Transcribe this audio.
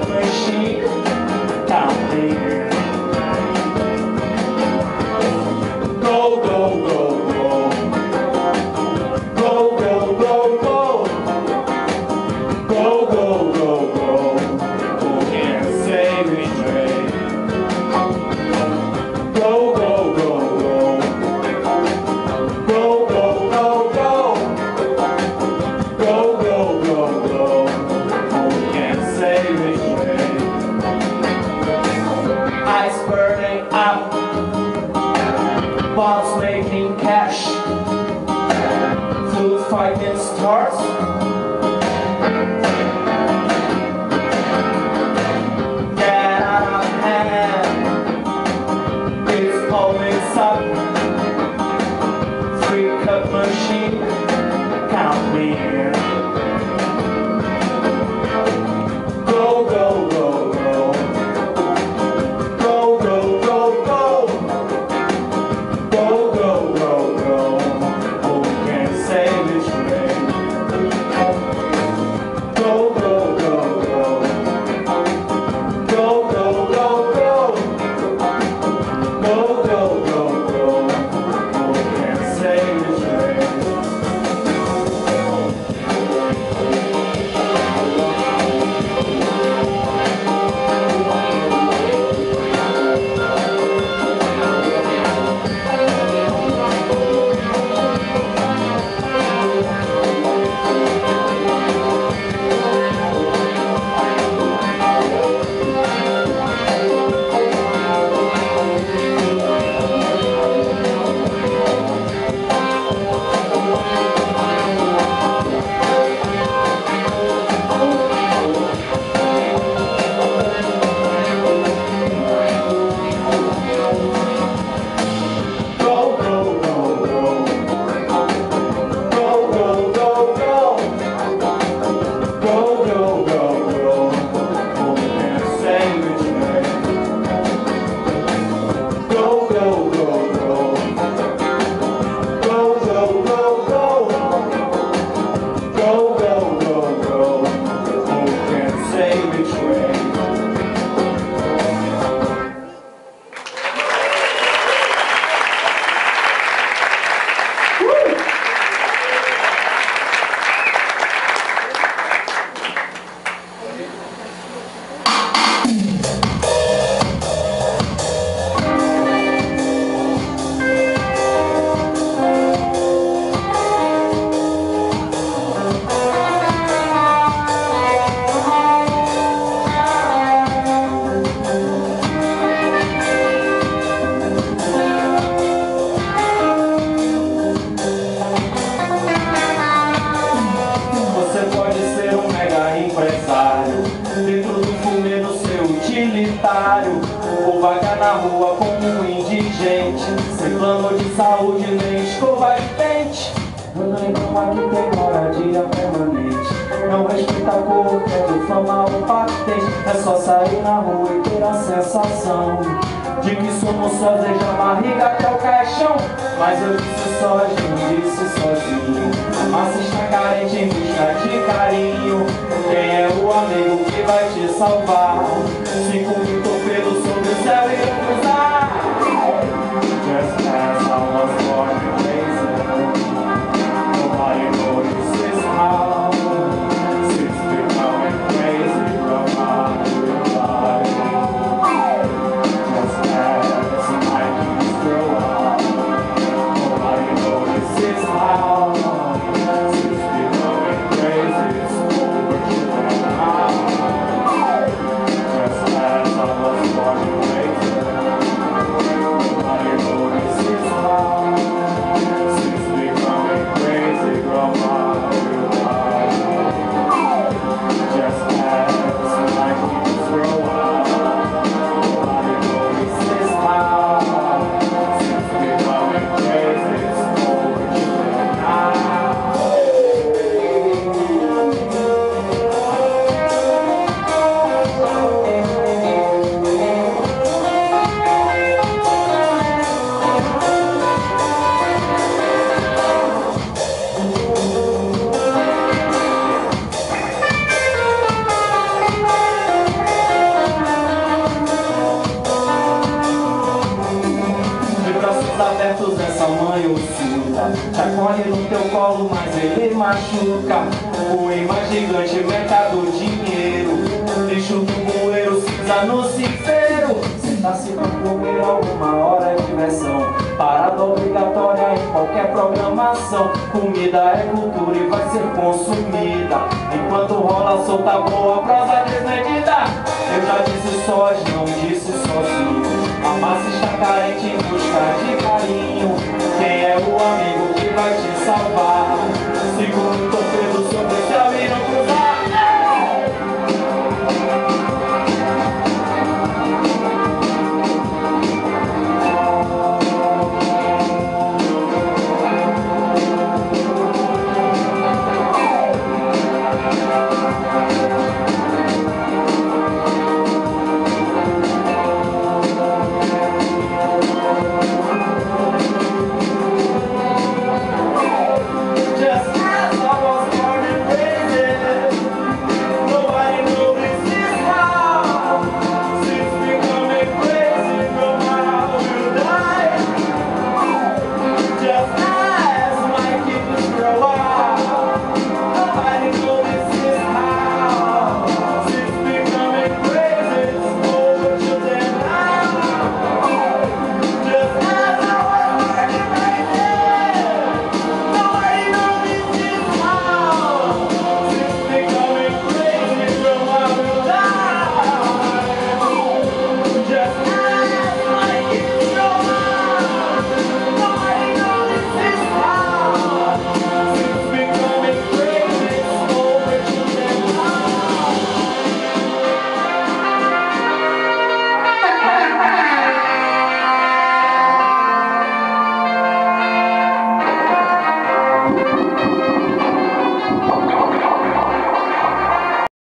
machine, também. Go, go, go, go. Go, go, go, go. Go, go, go, go. Who can say betray? Go, go, go, go. Go, go, go, go. Go, go, go, go. Who can say betray? Ice burning out, bombs making cash, food fighting stars. Get out of hand, it's always up. Free cut machine, count me in. Go, go, go, go. Go, go, go, go. Go, go, go, go. Who can say betray? Go, go, go, go. Go, go, go, go. Go, go, go, go. Who can say betray? Ou vagar na rua como um indigente, sem plano de saúde nem escova de dente. Não aqui tem moradia permanente, não respeita a cor, quer fama ou patente. É só sair na rua e ter a sensação de que somos sósias da barriga até o caixão. Mas eu disse sozinho, disse sozinho, mas está carente em busca de carinho. Quem é o amigo que vai te salvar? 5 mil torpedos sobre o céu e cruzar. Just as I was born in Mason, nobody notices how it's becoming crazy from my life. Just as Nikes grow up, nobody notices how it's becoming crazy. It's over to them now. Just espertos, essa mãe ossuda te acolhe no teu colo, mas ele machuca. O imã gigante, mercado, dinheiro, lixo do bueiro, cinza no cinzeiro. Senta-se pra comer alguma hora de diversão, parada obrigatória em qualquer programação. Comida é cultura e vai ser consumida, enquanto rola solta boa prosa desmedida. Eu já disse sós, não disse sozinho. A massa está carente em busca de